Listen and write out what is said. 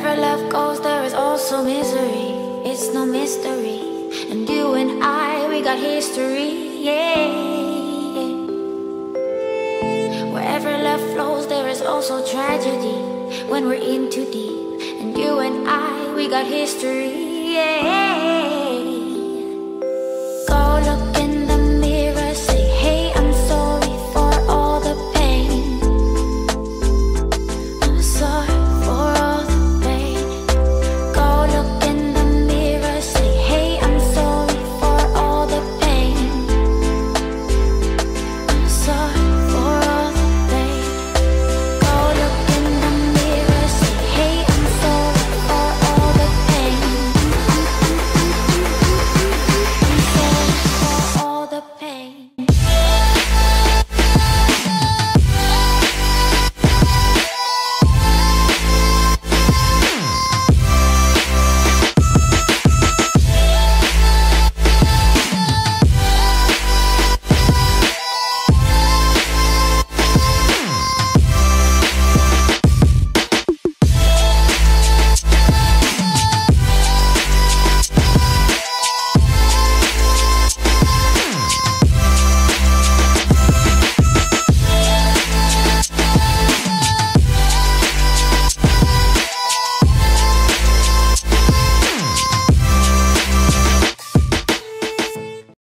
Wherever love goes, there is also misery. It's no mystery. And you and I, we got history, yeah. Wherever love flows, there is also tragedy when we're in too deep. And you and I, we got history, yeah.